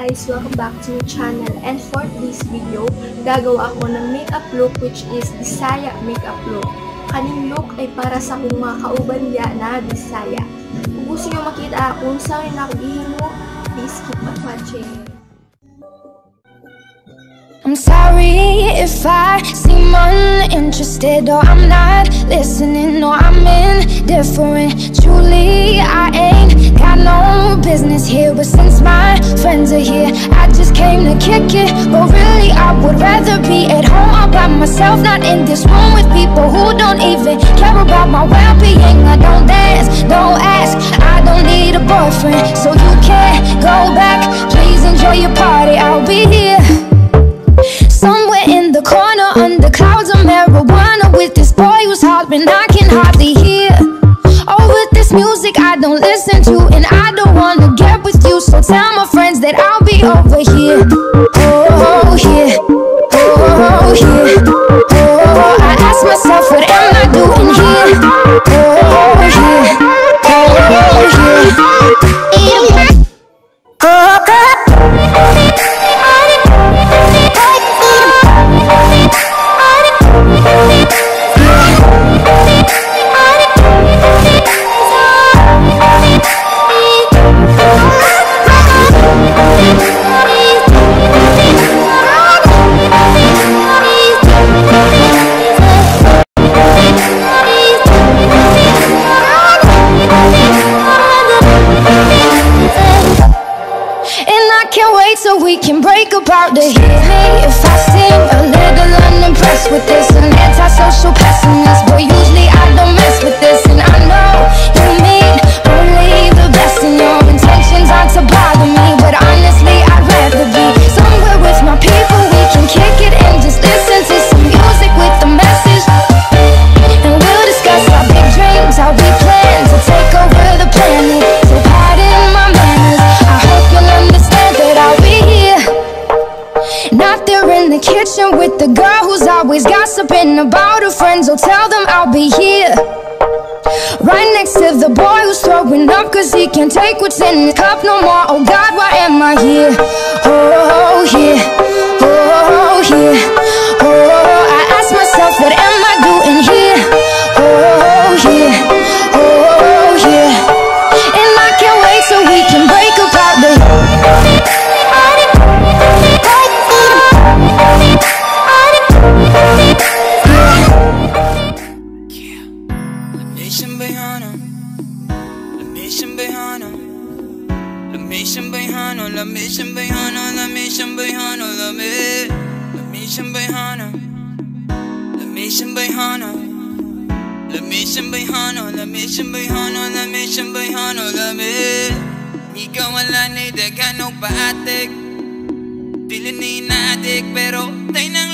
guys! Welcome back to my channel, and for this video, gagawa ako ng makeup look which is Bisaya makeup look. Kaning look ay para sa akong mga kaubanya na Bisaya. Kung gusto nyo makita kung saan ako gihimo, please keep on watching. I'm sorry if I seem uninterested, or I'm not listening, or I'm indifferent. Truly, I ain't got no business here, but since my friends are here, I just came to kick it. But really, I would rather be at home all by myself, not in this room with people who don't even care about my well-being. I don't dance, don't ask, I don't need a boyfriend, so you can't go back. Please enjoy your party, I'll be here somewhere in the corner under clouds of marijuana with this boy who's hollering I can hardly hear. Oh, with this music I don't listen to, and I don't wanna get with you, so tell my friends that I'll be over here. Oh, here. Oh, here. Oh, I ask myself, what am I doing here? Oh, here. Oh, here. So we can break apart the hit me if I seem a little unimpressed with this. An antisocial pessimist, but usually I don't mess with this. And I know you mean only the best, and your intentions aren't to bother me, but honestly I'd rather be somewhere with my people. We can kick it and just listen to some music with a message, and we'll discuss our big dreams, how we plan to take over the planet. So pardon my manners, I hope you'll understand that I'll be not there in the kitchen with the girl who's always gossiping about her friends. Oh, tell them I'll be here right next to the boy who's throwing up cause he can't take what's in his cup no more. Oh God, why am I here? Oh, here. Oh, here. Oh, I ask myself, what am I doing here? Oh, here. Oh, here. And I can't wait so we can break apart the Ikaw wala na dagan o paatik, dili ni naadik, pero tayo nang